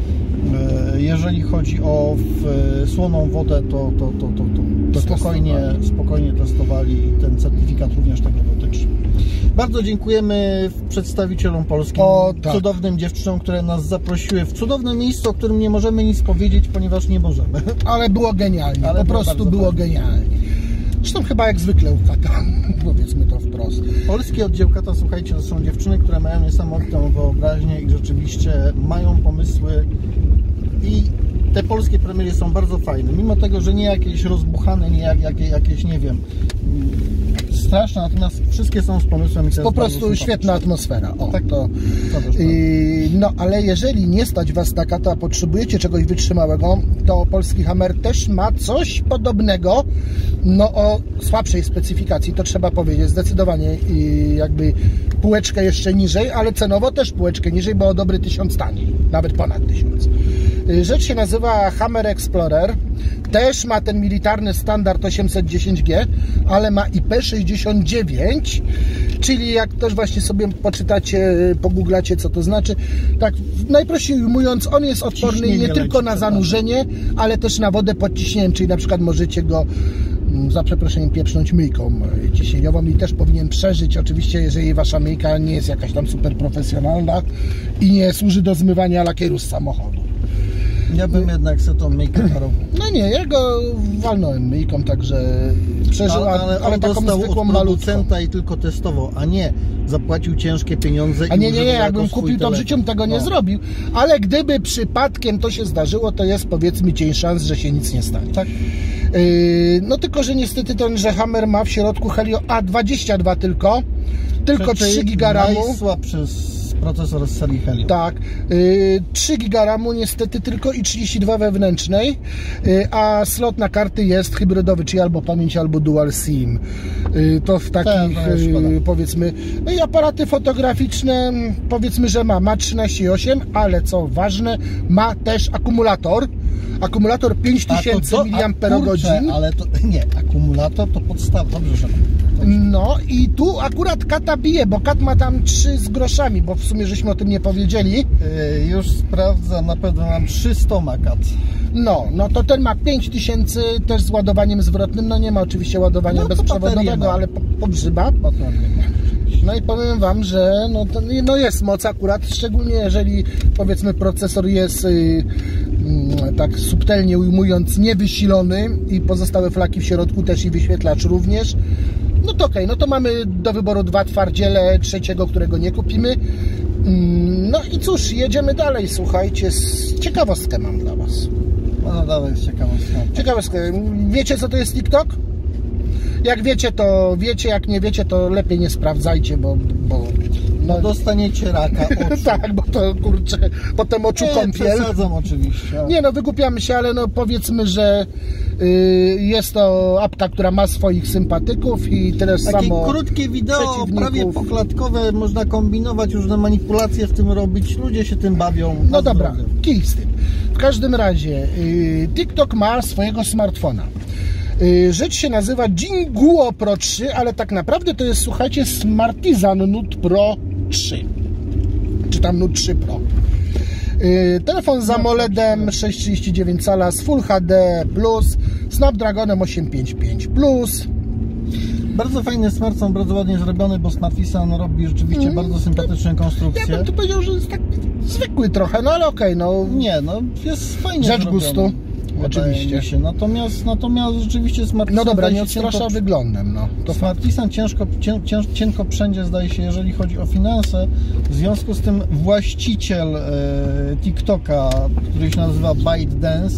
Speaker 2: jeżeli chodzi o słoną wodę, to, to, to, to, to, to spokojnie, spokojnie testowali i ten certyfikat również tego dotyczy. Bardzo dziękujemy przedstawicielom polskim, o, tak. cudownym dziewczynom, które nas zaprosiły w cudowne miejsce, o którym nie możemy nic powiedzieć, ponieważ nie możemy.
Speaker 1: Ale było genialnie,
Speaker 2: Ale
Speaker 1: po
Speaker 2: było
Speaker 1: prostu było fajnie. genialnie. Zresztą chyba jak zwykle u Kata, powiedzmy to wprost.
Speaker 2: Polski oddział Kata, słuchajcie, to są dziewczyny, które mają niesamowitą wyobraźnię i rzeczywiście mają pomysły i te polskie premiery są bardzo fajne, mimo tego, że nie jakieś rozbuchane, nie jak, jak, jakieś, nie wiem, straszne, natomiast wszystkie są z pomysłem. I
Speaker 1: po prostu świetna atmosfera. O,
Speaker 2: tak,
Speaker 1: to, to yy, no, ale jeżeli nie stać Was na Kata, potrzebujecie czegoś wytrzymałego, to polski Hammer też ma coś podobnego, no o słabszej specyfikacji, to trzeba powiedzieć, zdecydowanie yy, jakby półeczkę jeszcze niżej, ale cenowo też półeczkę niżej, bo o dobry tysiąc taniej, nawet ponad tysiąc. Yy, rzecz się nazywa Hammer Explorer. Też ma ten militarny standard osiemset dziesięć G, ale ma I P sześćdziesiąt dziewięć, czyli jak też właśnie sobie poczytacie, pogooglacie, co to znaczy, tak najprościej ujmując, on jest odporny nie, nie tylko na zanurzenie, ale też na wodę pod ciśnieniem, czyli na przykład możecie go za przeproszeniem pieprznąć myjką ciśnieniową i też powinien przeżyć, oczywiście jeżeli Wasza myjka nie jest jakaś tam super profesjonalna i nie służy do zmywania lakieru z samochodu.
Speaker 2: Ja bym jednak sobie tą myjkę parował.
Speaker 1: No nie, ja go walnąłem myjką, także przeżyła,
Speaker 2: ale, ale,
Speaker 1: ale
Speaker 2: on
Speaker 1: taką zwykłą
Speaker 2: od producenta
Speaker 1: malutką.
Speaker 2: I tylko testował, a nie zapłacił ciężkie pieniądze.
Speaker 1: A
Speaker 2: i
Speaker 1: nie, nie, nie, jakbym
Speaker 2: jako
Speaker 1: kupił, to w życiu tego nie no. zrobił. Ale gdyby przypadkiem to się zdarzyło, to jest powiedzmy cień szans, że się nic nie stanie.
Speaker 2: Tak.
Speaker 1: Yy, no tylko, że niestety ten, że Hammer ma w środku Helio A dwadzieścia dwa tylko, tylko trzy giga ramu.
Speaker 2: Najsłabszy procesor z serii Helio.
Speaker 1: Tak, yy, trzy giga ramu niestety tylko i trzydzieści dwa wewnętrznej, yy, a slot na karty jest hybrydowy, czyli albo pamięć, albo dual SIM. Yy, to w takich, yy, powiedzmy, no i aparaty fotograficzne, powiedzmy, że ma, ma trzynaście i osiem, ale co ważne, ma też akumulator. Akumulator pięć tysięcy miliamperogodzin.
Speaker 2: Ale to nie, akumulator to podstawa, dobrze, że
Speaker 1: no i tu akurat Kata bije, bo Kat ma tam trzy z groszami, bo w sumie żeśmy o tym nie powiedzieli.
Speaker 2: Yy, już sprawdzam, na pewno mam trzysta ma Kat.
Speaker 1: No, no to ten ma pięć tysięcy też z ładowaniem zwrotnym, no nie ma oczywiście ładowania no, bezprzewodowego, ale pobrzyba. Po, no i powiem Wam, że no, to, no jest moc akurat, szczególnie jeżeli powiedzmy procesor jest yy, yy, tak subtelnie ujmując niewysilony i pozostałe flaki w środku też i wyświetlacz również. No to okej, okay, no to mamy do wyboru dwa twardziele, trzeciego, którego nie kupimy. No i cóż, jedziemy dalej, słuchajcie, ciekawostkę mam dla Was.
Speaker 2: No, no dawaj, ciekawostkę.
Speaker 1: Ciekawostkę. Wiecie, co to jest TikTok? jak wiecie, to wiecie, jak nie wiecie, to lepiej nie sprawdzajcie, bo... bo
Speaker 2: no, dostaniecie raka oczu.
Speaker 1: Tak, bo to kurczę, potem oczu
Speaker 2: nie,
Speaker 1: kąpiel.
Speaker 2: przesadzam oczywiście.
Speaker 1: Nie no, wygłupiamy się, ale no powiedzmy, że yy, jest to apka, która ma swoich sympatyków i tyle
Speaker 2: Takie
Speaker 1: samo
Speaker 2: krótkie wideo, prawie poklatkowe, można kombinować, różne manipulacje w tym robić, ludzie się tym bawią.
Speaker 1: No dobra, kij z tym. W każdym razie yy, TikTok ma swojego smartfona. Yy, rzecz się nazywa Jinguo Pro trzy, ale tak naprawdę to jest, słuchajcie, Smartisan Note Pro trzy. Czy tam Note trzy Pro. Yy, telefon z AMOLEDem sześć przecinek trzydzieści dziewięć cala z Full H D plus, Snapdragonem osiem pięćdziesiąt pięć plus.
Speaker 2: Bardzo fajny smartfon, bardzo ładnie zrobiony, bo Smartisan robi rzeczywiście mm, bardzo sympatyczne konstrukcje.
Speaker 1: Ja bym tu powiedział, że jest tak zwykły trochę, no ale okej, okay, no.
Speaker 2: Nie, no jest fajnie
Speaker 1: rzecz
Speaker 2: zrobiony.
Speaker 1: gustu. Oczywiście.
Speaker 2: Się. Natomiast, natomiast rzeczywiście Smartisan...
Speaker 1: No dobra, nie odstrasza cienko, wyglądem. No. To
Speaker 2: Smartisan ciężko, cię, cię, cienko wszędzie, zdaje się, jeżeli chodzi o finanse. W związku z tym właściciel e, TikToka, który się nazywa ByteDance,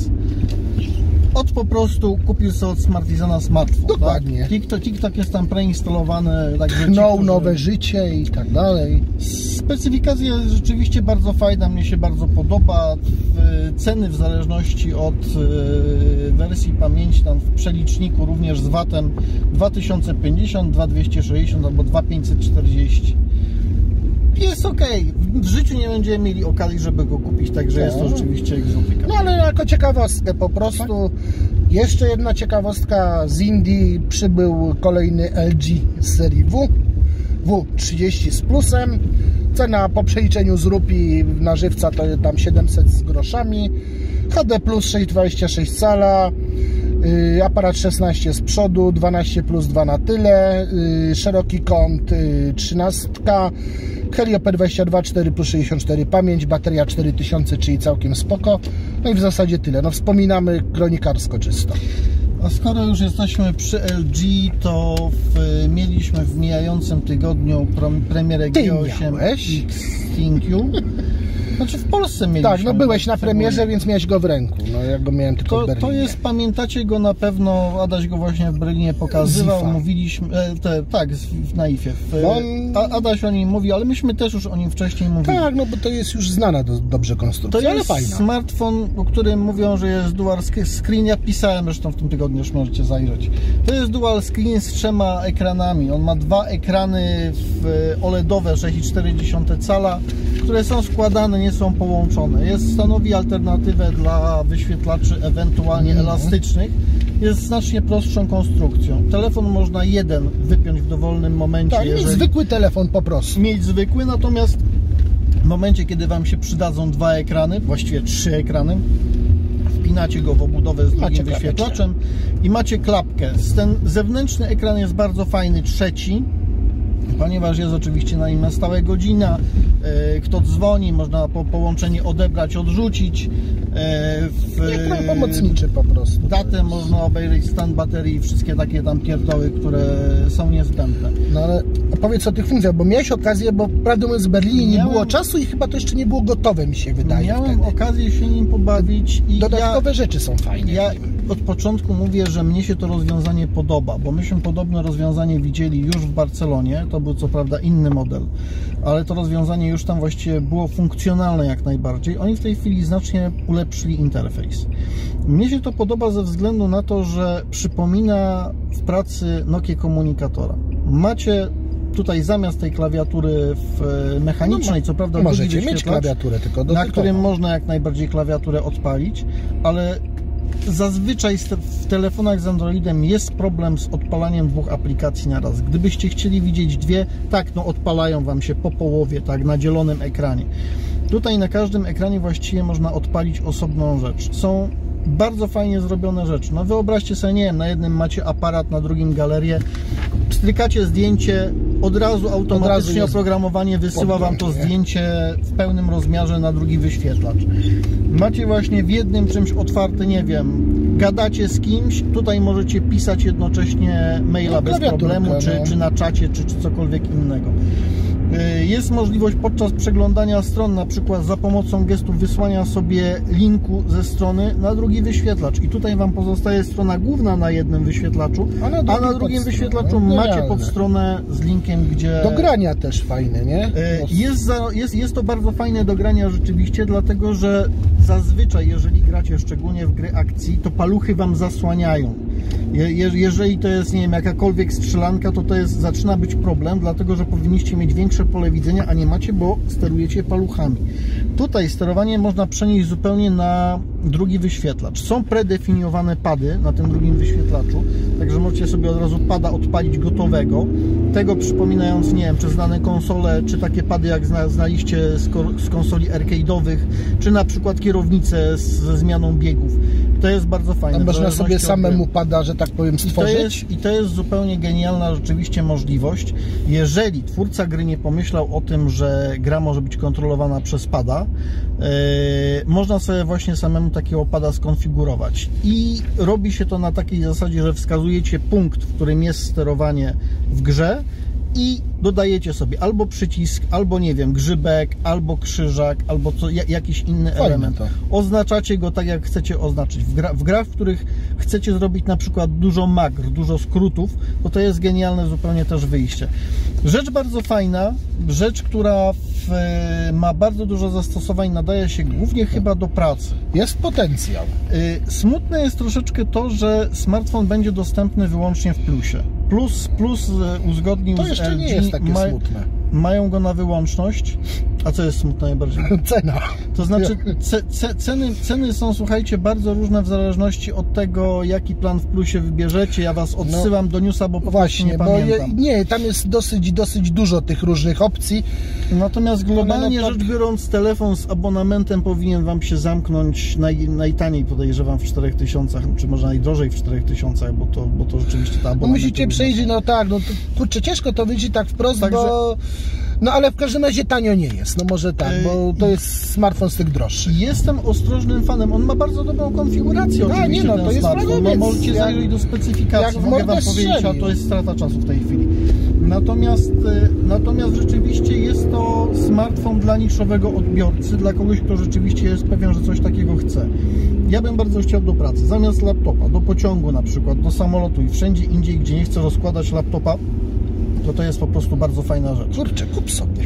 Speaker 2: od po prostu kupił sobie od Smartisana smartfon.
Speaker 1: Dokładnie.
Speaker 2: Tak? TikTok, TikTok jest tam preinstalowany. Także
Speaker 1: no,
Speaker 2: którzy...
Speaker 1: nowe życie i tak dalej.
Speaker 2: Specyfikacja jest rzeczywiście bardzo fajna, mnie się bardzo podoba. Ceny w zależności od wersji pamięci, tam w przeliczniku również z vatem dwa tysiące pięćdziesiąt, dwa tysiące dwieście sześćdziesiąt albo dwa tysiące pięćset czterdzieści. Jest ok. W życiu nie będziemy mieli okazji, żeby go kupić, także no. Jest to rzeczywiście egzotyka.
Speaker 1: No ale jako ciekawostkę po prostu. Tak? Jeszcze jedna ciekawostka z Indii. Przybył kolejny L G z serii W. W trzydzieści z plusem. Cena po przeliczeniu z rupii na żywca to tam siedemset z groszami. H D plus sześć przecinek dwadzieścia sześć cala. Yy, aparat szesnaście z przodu, dwanaście plus dwa na tyle, yy, szeroki kąt yy, trzynaście, Helio P dwadzieścia dwa, cztery plus sześćdziesiąt cztery pamięć, bateria cztery tysiące, czyli całkiem spoko. No i w zasadzie tyle. No wspominamy kronikarsko czysto.
Speaker 2: A skoro już jesteśmy przy L G, to w, mieliśmy w mijającym tygodniu premierę G osiem X ThinQ. Znaczy w Polsce mieliśmy.
Speaker 1: Tak, no byłeś na premierze, więc miałeś go w ręku. No ja go miałem tylko
Speaker 2: to,
Speaker 1: w Berlinie.
Speaker 2: To jest, pamiętacie go na pewno, Adaś go właśnie w Berlinie pokazywał, mówiliśmy, e, te, tak, w Naifie. No, Adaś o nim mówi, ale myśmy też już o nim wcześniej mówili.
Speaker 1: Tak, no bo to jest już znana do, dobrze konstrukcja,
Speaker 2: to
Speaker 1: ale
Speaker 2: jest
Speaker 1: fajna.
Speaker 2: Smartfon, o którym mówią, że jest dual screen, ja pisałem zresztą w tym tygodniu, już możecie zajrzeć. To jest dual screen z trzema ekranami. On ma dwa ekrany w OLEDowe sześć przecinek cztery cala, które są składane, nie są połączone. Jest, stanowi alternatywę dla wyświetlaczy ewentualnie mm. elastycznych. Jest znacznie prostszą konstrukcją. Telefon można jeden wypiąć w dowolnym momencie.
Speaker 1: Tak, mieć zwykły telefon po prostu.
Speaker 2: Mieć zwykły, natomiast w momencie, kiedy Wam się przydadzą dwa ekrany, właściwie trzy ekrany, wpinacie go w obudowę z drugim wyświetlaczem i macie klapkę. Ten zewnętrzny ekran jest bardzo fajny, trzeci, ponieważ jest oczywiście na nim na stałe godzina, kto dzwoni, można po połączenie odebrać, odrzucić.
Speaker 1: W ekran pomocniczy po prostu.
Speaker 2: Datę można obejrzeć, stan baterii, wszystkie takie tam pierdoły, które są niezbędne.
Speaker 1: No ale opowiedz o tych funkcjach, bo miałeś okazję, bo prawdę mówiąc w Berlinie nie Miałem... było czasu i chyba to jeszcze nie było gotowe, mi się wydaje.
Speaker 2: Miałem
Speaker 1: wtedy.
Speaker 2: okazję się nim pobawić i
Speaker 1: dodatkowe
Speaker 2: ja,
Speaker 1: rzeczy są fajne.
Speaker 2: Ja od początku mówię, że mnie się to rozwiązanie podoba, bo myśmy podobne rozwiązanie widzieli już w Barcelonie, to był co prawda inny model, ale to rozwiązanie już tam właściwie było funkcjonalne jak najbardziej. Oni w tej chwili znacznie ulepszyli interfejs. Mnie się to podoba ze względu na to, że przypomina w pracy Nokia komunikatora. Macie tutaj zamiast tej klawiatury w mechanicznej, no, co prawda
Speaker 1: możecie mieć klawiaturę, tylko
Speaker 2: na którym można jak najbardziej klawiaturę odpalić, ale zazwyczaj w telefonach z Androidem jest problem z odpalaniem dwóch aplikacji na raz. Gdybyście chcieli widzieć dwie, tak, no odpalają Wam się po połowie, tak, na dzielonym ekranie. Tutaj na każdym ekranie właściwie można odpalić osobną rzecz. Są bardzo fajnie zrobione rzeczy. No wyobraźcie sobie, nie wiem, na jednym macie aparat, na drugim galerię, strykacie zdjęcie, od razu automatycznie razu oprogramowanie wysyła Wam to zdjęcie w pełnym rozmiarze na drugi wyświetlacz. Macie właśnie w jednym czymś otwarte, nie wiem, gadacie z kimś, tutaj możecie pisać jednocześnie maila no, bez problemu, czy, no. czy na czacie, czy, czy cokolwiek innego. Jest możliwość podczas przeglądania stron, na przykład za pomocą gestu wysłania sobie linku ze strony na drugi wyświetlacz. I tutaj Wam pozostaje strona główna na jednym wyświetlaczu, a na, a na drugim wyświetlaczu no, macie podstronę z linkiem, gdzie...
Speaker 1: Do grania też fajne, nie?
Speaker 2: Jest, za, jest, jest to bardzo fajne do grania rzeczywiście, dlatego że zazwyczaj, jeżeli gracie szczególnie w gry akcji, to paluchy Wam zasłaniają. Je, je, jeżeli to jest, nie wiem, jakakolwiek strzelanka, to to jest, zaczyna być problem, dlatego że powinniście mieć większe pole widzenia, a nie macie, bo sterujecie paluchami. Tutaj sterowanie można przenieść zupełnie na drugi wyświetlacz. Są predefiniowane pady na tym drugim wyświetlaczu, także możecie sobie od razu pada odpalić gotowego. Tego przypominając, nie wiem, czy znane konsole, czy takie pady jak zna, znaliście z, z konsoli arcade'owych, czy na przykład kierownice z, ze zmianą biegów. To jest bardzo fajne.
Speaker 1: A można sobie samemu pada, że tak powiem, stworzyć?
Speaker 2: I to, jest, I to jest zupełnie genialna rzeczywiście możliwość. Jeżeli twórca gry nie pomyślał o tym, że gra może być kontrolowana przez pada, yy, można sobie właśnie samemu takiego pada skonfigurować. I robi się to na takiej zasadzie, że wskazujecie punkt, w którym jest sterowanie w grze i dodajecie sobie albo przycisk, albo nie wiem, grzybek, albo krzyżak, albo co, jakiś inny Fajne element. To. Oznaczacie go tak, jak chcecie oznaczyć. W, gra, w grach, w których chcecie zrobić na przykład dużo magr, dużo skrótów, to to jest genialne zupełnie też wyjście. Rzecz bardzo fajna, rzecz, która w, ma bardzo dużo zastosowań, nadaje się głównie chyba do pracy.
Speaker 1: Jest potencjał.
Speaker 2: Smutne jest troszeczkę to, że smartfon będzie dostępny wyłącznie w plusie. Plus, plus uzgodnił
Speaker 1: to jeszcze
Speaker 2: z L G,
Speaker 1: nie jest takie
Speaker 2: ma,
Speaker 1: smutne.
Speaker 2: Mają go na wyłączność. A co jest smutne najbardziej?
Speaker 1: Cena.
Speaker 2: To znaczy ce, ce, ceny, ceny są, słuchajcie, bardzo różne w zależności od tego, jaki plan w plusie wybierzecie. Ja Was odsyłam no, do newsa, bo po
Speaker 1: właśnie,
Speaker 2: prostu nie
Speaker 1: bo
Speaker 2: pamiętam.
Speaker 1: Je, nie, tam jest dosyć, dosyć dużo tych różnych opcji.
Speaker 2: Natomiast globalnie no, no, to... rzecz biorąc, telefon z abonamentem powinien Wam się zamknąć naj, najtaniej, podejrzewam, w czterech tysiącach, czy może najdrożej w czterech tysiącach, bo to, bo to rzeczywiście ta abonament...
Speaker 1: No musicie przejść, no tak, no to, kurczę, ciężko to wyjdzie tak wprost, Także... bo... No ale w każdym razie tanio nie jest, no może tak, bo to jest smartfon z tych droższych.
Speaker 2: Jestem ostrożnym fanem, on ma bardzo dobrą konfigurację.
Speaker 1: A nie no, to jest smartfon.
Speaker 2: No, możecie zajrzeć do specyfikacji, mogę Wam powiedzieć, a to jest strata czasu w tej chwili. Natomiast, natomiast rzeczywiście jest to smartfon dla niszowego odbiorcy, dla kogoś, kto rzeczywiście jest pewien, że coś takiego chce. Ja bym bardzo chciał do pracy, zamiast laptopa, do pociągu na przykład, do samolotu i wszędzie indziej, gdzie nie chcę rozkładać laptopa, to to jest po prostu bardzo fajna rzecz.
Speaker 1: Kurczę, kup sobie.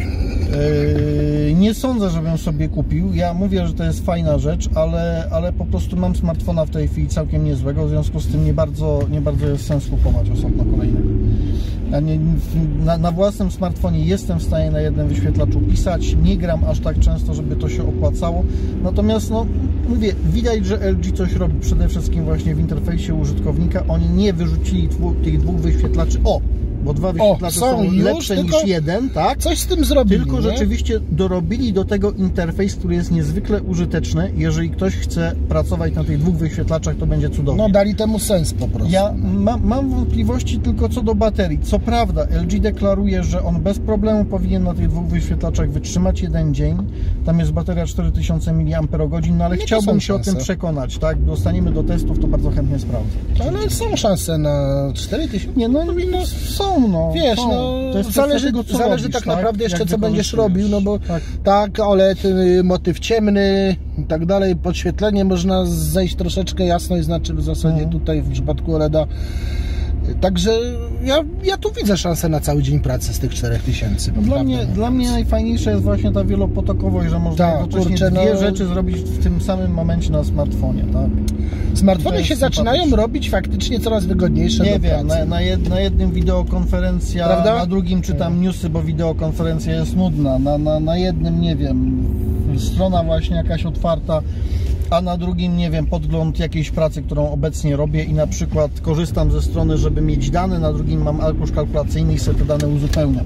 Speaker 2: Yy, nie sądzę, żebym sobie kupił. Ja mówię, że to jest fajna rzecz, ale, ale po prostu mam smartfona w tej chwili całkiem niezłego, w związku z tym nie bardzo, nie bardzo jest sens kupować osobno kolejnego. Ja nie, na, na własnym smartfonie jestem w stanie na jednym wyświetlaczu pisać, nie gram aż tak często, żeby to się opłacało. Natomiast no, mówię, widać, że L G coś robi przede wszystkim właśnie w interfejsie użytkownika. Oni nie wyrzucili dwu, tych dwóch wyświetlaczy. O! Bo dwa wyświetlacze o, są, są lepsze niż jeden, tak?
Speaker 1: Coś z tym zrobili.
Speaker 2: Tylko
Speaker 1: nie?
Speaker 2: rzeczywiście dorobili do tego interfejs, który jest niezwykle użyteczny. Jeżeli ktoś chce pracować na tych dwóch wyświetlaczach, to będzie cudownie.
Speaker 1: No dali temu sens po prostu.
Speaker 2: Ja ma, mam wątpliwości tylko co do baterii. Co prawda L G deklaruje, że on bez problemu powinien na tych dwóch wyświetlaczach wytrzymać jeden dzień. Tam jest bateria cztery tysiące miliamperogogodzin, no ale no chciałbym się szanse. o tym przekonać, tak? Dostaniemy do testów, to bardzo chętnie sprawdzę.
Speaker 1: Ale są szanse na cztery tysiące?
Speaker 2: Nie, no, no są. No,
Speaker 1: wiesz,
Speaker 2: są.
Speaker 1: no
Speaker 2: to
Speaker 1: zależy,
Speaker 2: tego,
Speaker 1: zależy
Speaker 2: robisz,
Speaker 1: tak,
Speaker 2: tak
Speaker 1: naprawdę jeszcze
Speaker 2: jak
Speaker 1: co będziesz robił, no bo
Speaker 2: tak,
Speaker 1: tak O L E D, motyw ciemny i tak dalej, podświetlenie można zejść troszeczkę, jasność znaczy w zasadzie mhm. tutaj w przypadku O L E D a. Także ja, ja tu widzę szansę na cały dzień pracy z tych czterech tysięcy.
Speaker 2: No dla, mnie, dla mnie najfajniejsza jest właśnie ta wielopotokowość, że można tak, jednocześnie kurczę, dwie no... rzeczy zrobić w tym samym momencie na smartfonie, tak?
Speaker 1: Smartfony się zaczynają robić faktycznie coraz wygodniejsze
Speaker 2: Nie
Speaker 1: do
Speaker 2: wiem,
Speaker 1: pracy.
Speaker 2: na, na, jed, na jednym wideokonferencja, Prawda? na drugim czytam newsy, bo wideokonferencja jest nudna, na, na, na jednym, nie wiem, strona właśnie jakaś otwarta, a na drugim, nie wiem, podgląd jakiejś pracy, którą obecnie robię i na przykład korzystam ze strony, żeby mieć dane, na drugim mam arkusz kalkulacyjny i sobie te dane uzupełniam.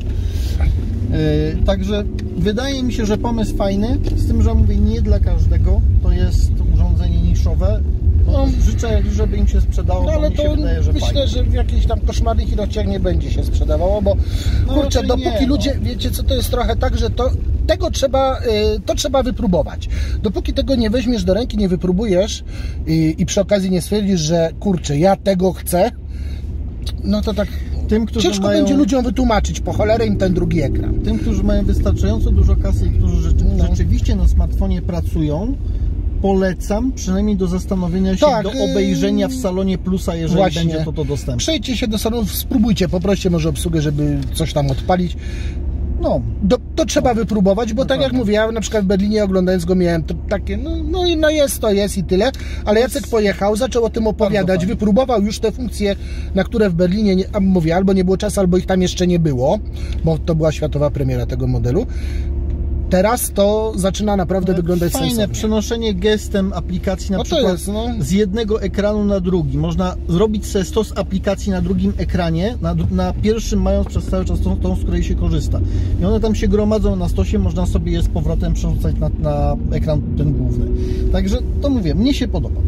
Speaker 2: Yy, także wydaje mi się, że pomysł fajny, z tym, że mówię, nie dla każdego, to jest urządzenie niszowe. No, życzę, żeby im się sprzedało,
Speaker 1: no, ale
Speaker 2: bo mi
Speaker 1: to
Speaker 2: się wydaje, że
Speaker 1: myślę,
Speaker 2: fajnie.
Speaker 1: że w jakichś tam koszmarnych ilościach nie będzie się sprzedawało, bo no, kurczę, dopóki nie, ludzie, no. wiecie co, to jest trochę tak, że to tego trzeba, to trzeba wypróbować. Dopóki tego nie weźmiesz do ręki, nie wypróbujesz i, i przy okazji nie stwierdzisz, że kurczę, ja tego chcę, no to tak
Speaker 2: Tym, którzy
Speaker 1: Ciężko
Speaker 2: mają...
Speaker 1: będzie ludziom wytłumaczyć, po cholerę im ten drugi ekran.
Speaker 2: Tym, którzy mają wystarczająco dużo kasy i którzy rzeczy, no. rzeczywiście na smartfonie pracują, polecam przynajmniej do zastanowienia się, tak, do obejrzenia w salonie Plusa, jeżeli właśnie będzie to to dostępne.
Speaker 1: Przejdźcie się do salonu, spróbujcie, poproście może obsługę, żeby coś tam odpalić. No, do, to trzeba no. wypróbować, bo no tak jak mówię, ja na przykład w Berlinie oglądając go miałem to takie, no, no, no jest to, jest i tyle, ale Jacek pojechał, zaczął o tym opowiadać, wypróbował już te funkcje, na które w Berlinie, nie, mówię, albo nie było czasu, albo ich tam jeszcze nie było, bo to była światowa premiera tego modelu. Teraz to zaczyna naprawdę wyglądać
Speaker 2: fajne
Speaker 1: sensownie.
Speaker 2: Przenoszenie gestem aplikacji na
Speaker 1: no
Speaker 2: przykład
Speaker 1: jest, no.
Speaker 2: z jednego ekranu na drugi. Można zrobić sobie stos aplikacji na drugim ekranie, na, na pierwszym mając przez cały czas tą, tą, z której się korzysta. I one tam się gromadzą na stosie, można sobie je z powrotem przerzucać na, na ekran ten główny. Także to mówię, mnie się podoba.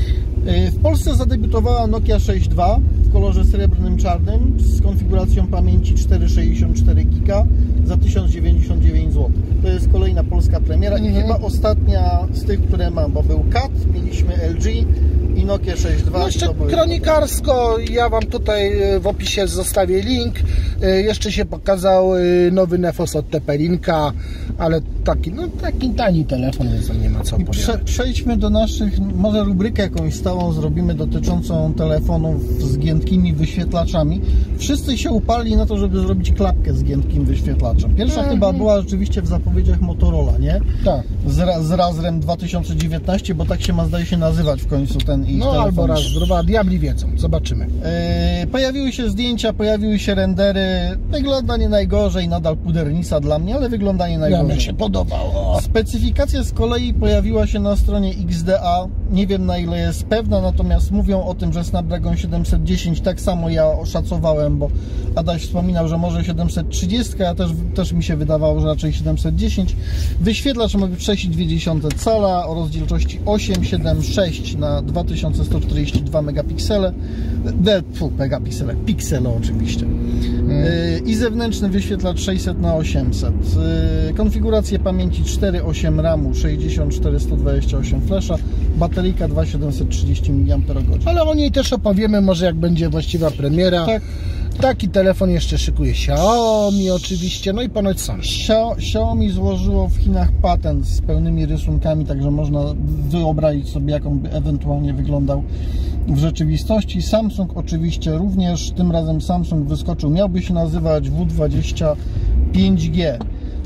Speaker 2: W Polsce zadebiutowała Nokia sześć dwa w kolorze srebrnym czarnym z konfiguracją pamięci czterysta sześćdziesiąt cztery giga za tysiąc dziewięćdziesiąt dziewięć złotych. To jest kolejna polska premiera i chyba ostatnia z tych, które mam, bo był Cat, mieliśmy L G i Nokia sześć dwa.
Speaker 1: No jeszcze kronikarsko, ja Wam tutaj w opisie zostawię link. Jeszcze się pokazał nowy Nefos od Tepelinka, ale taki, no taki tani telefon, więc tam nie ma co powiedzieć.
Speaker 2: Prze przejdźmy do naszych, może rubrykę jakąś stałą zrobimy dotyczącą telefonów z giętkimi wyświetlaczami. Wszyscy się upali na to, żeby zrobić klapkę z giętkim wyświetlaczem. Pierwsza mm -hmm. chyba była rzeczywiście w zapowiedziach Motorola, nie?
Speaker 1: Tak.
Speaker 2: Z, z Razrem dwa tysiące dziewiętnaście, bo tak się ma, zdaje się, nazywać w końcu ten ich
Speaker 1: no
Speaker 2: telefon.
Speaker 1: Albo raz, druga, diabli wiedzą, zobaczymy.
Speaker 2: Yy, pojawiły się zdjęcia, pojawiły się rendery. Wygląda nie najgorzej, nadal pudernica dla mnie, ale wygląda nie najgorzej.
Speaker 1: Ja mi się podobało.
Speaker 2: Specyfikacja z kolei pojawiła się na stronie X D A. Nie wiem, na ile jest pewna, natomiast mówią o tym, że Snapdragon siedemset dziesięć, tak samo ja oszacowałem, bo Adaś wspominał, że może siedemset trzydzieści, a też, też mi się wydawało, że raczej siedemset dziesięć. Wyświetlacz ma być sześć i dwie dziesiąte cala o rozdzielczości osiem siedem sześć na dwa tysiące sto czterdzieści dwa megapiksele. Fu, megapiksele, piksele oczywiście. Hmm. I zewnętrzny wyświetlacz sześćset na osiemset. Konfigurację pamięci cztery osiem ramu, sześćdziesiąt cztery sto dwadzieścia osiem flasha, bateryjka dwa tysiące siedemset trzydzieści miliampergodzin.
Speaker 1: Ale o niej też opowiemy, może jak będzie właściwa premiera.
Speaker 2: Tak.
Speaker 1: Taki telefon jeszcze szykuje Xiaomi oczywiście, no i ponoć sam.
Speaker 2: Xiaomi złożyło w Chinach patent z pełnymi rysunkami, także można wyobrazić sobie, jak on by ewentualnie wyglądał w rzeczywistości. Samsung oczywiście również, tym razem Samsung wyskoczył, miałby się nazywać W dwadzieścia pięć G.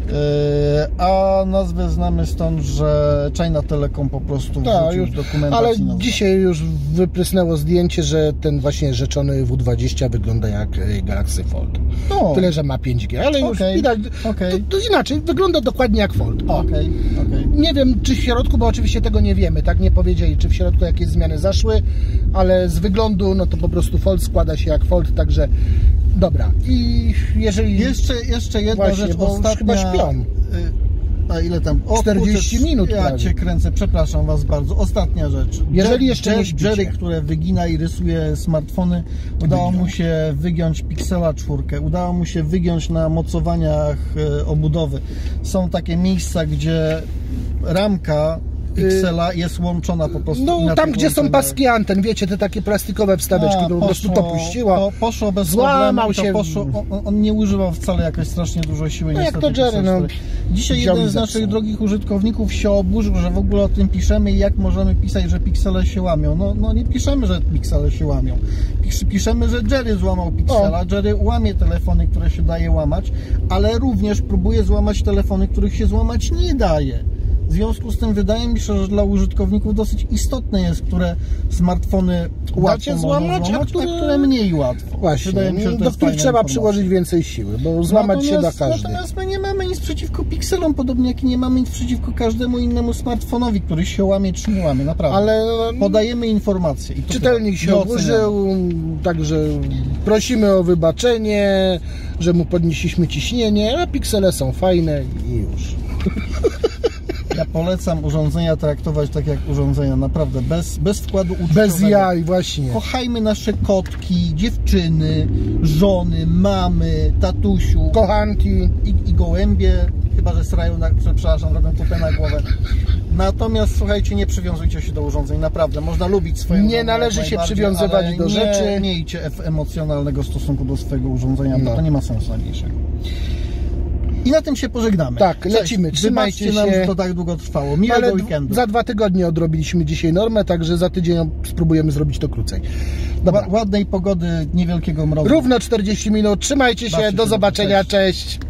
Speaker 2: A nazwę znamy stąd, że China Telecom po prostu
Speaker 1: Ta, już,
Speaker 2: dokumentacji.
Speaker 1: Ale
Speaker 2: nazwę.
Speaker 1: dzisiaj już wyprysnęło zdjęcie, że ten właśnie rzeczony W dwadzieścia wygląda jak Galaxy Fold. No. Tyle, że ma pięć G, ale już
Speaker 2: okay.
Speaker 1: widać,
Speaker 2: okay.
Speaker 1: to, to inaczej, wygląda dokładnie jak Fold. O.
Speaker 2: Okay. Okay.
Speaker 1: Nie wiem, czy w środku, bo oczywiście tego nie wiemy, tak nie powiedzieli, czy w środku jakieś zmiany zaszły, ale z wyglądu, no to po prostu Fold składa się jak Fold, także dobra. I jeżeli...
Speaker 2: Jeszcze, jeszcze jedna
Speaker 1: właśnie,
Speaker 2: rzecz,
Speaker 1: bo
Speaker 2: ostatnia...
Speaker 1: chyba śpią.
Speaker 2: A ile tam? O,
Speaker 1: czterdzieści
Speaker 2: kurczę,
Speaker 1: minut
Speaker 2: Ja
Speaker 1: prawie.
Speaker 2: cię kręcę, przepraszam was bardzo. Ostatnia rzecz.
Speaker 1: Jeżeli jeszcze nie śpicie.
Speaker 2: Jerry, które wygina i rysuje smartfony, udało
Speaker 1: Wygiął.
Speaker 2: mu się wygiąć Pixela czwórkę, udało mu się wygiąć na mocowaniach obudowy. Są takie miejsca, gdzie ramka Pixela jest łączona po prostu.
Speaker 1: No tam, gdzie są paski anten, wiecie, te takie plastikowe wstaweczki, to po prostu to puściło.
Speaker 2: To poszło bez
Speaker 1: złamał
Speaker 2: problemu,
Speaker 1: się.
Speaker 2: To poszło, on, on nie używał wcale jakoś strasznie dużo siły.
Speaker 1: No jak to Jerry, no.
Speaker 2: Dzisiaj jeden z naszych drogich użytkowników się oburzył, że w ogóle o tym piszemy i jak możemy pisać, że piksele się łamią. No, no nie piszemy, że piksele się łamią. Piszemy, że Jerry złamał piksela. O. Jerry łamie telefony, które się daje łamać, ale również próbuje złamać telefony, których się złamać nie daje. W związku z tym wydaje mi się, że dla użytkowników dosyć istotne jest, które smartfony łatwo
Speaker 1: złamać,
Speaker 2: złamać,
Speaker 1: a które...
Speaker 2: a które mniej łatwo.
Speaker 1: Właśnie,
Speaker 2: wydaje mi się, że to
Speaker 1: do których trzeba
Speaker 2: informacja.
Speaker 1: przyłożyć więcej siły, bo złamać
Speaker 2: natomiast,
Speaker 1: się da każdy.
Speaker 2: Natomiast my nie mamy nic przeciwko pikselom, podobnie jak nie mamy nic przeciwko każdemu innemu smartfonowi, który się łamie czy nie łamie, naprawdę.
Speaker 1: Ale
Speaker 2: podajemy informacje. I
Speaker 1: czytelnik się oburzył, także prosimy o wybaczenie, że mu podnieśliśmy ciśnienie, a piksele są fajne i już.
Speaker 2: Ja polecam urządzenia traktować tak jak urządzenia, naprawdę, bez, bez wkładu uczuciowego.
Speaker 1: Bez jaj, właśnie.
Speaker 2: Kochajmy nasze kotki, dziewczyny, żony, mamy, tatusiu.
Speaker 1: Kochanki.
Speaker 2: I, i gołębie. chyba że srają, na, przepraszam, robią kupę na głowę. Natomiast słuchajcie, nie przywiązujcie się do urządzeń, naprawdę. Można lubić swoje
Speaker 1: Nie należy się przywiązywać do
Speaker 2: nie,
Speaker 1: rzeczy.
Speaker 2: Nie miejcie emocjonalnego stosunku do swojego urządzenia, no. bo to nie ma sensu najmniejszego. I na tym się pożegnamy.
Speaker 1: Tak, Cześć. lecimy. Trzymajcie
Speaker 2: Wybaczcie
Speaker 1: się.
Speaker 2: nam, że to tak długo trwało. Miłego
Speaker 1: Ale
Speaker 2: weekendu.
Speaker 1: Za dwa tygodnie odrobiliśmy dzisiaj normę, także za tydzień spróbujemy zrobić to krócej. Dobra.
Speaker 2: Ładnej pogody, niewielkiego mrozu.
Speaker 1: Równo czterdzieści minut. Trzymajcie się.
Speaker 2: Bawcie
Speaker 1: do
Speaker 2: się
Speaker 1: zobaczenia.
Speaker 2: Cześć.
Speaker 1: Cześć.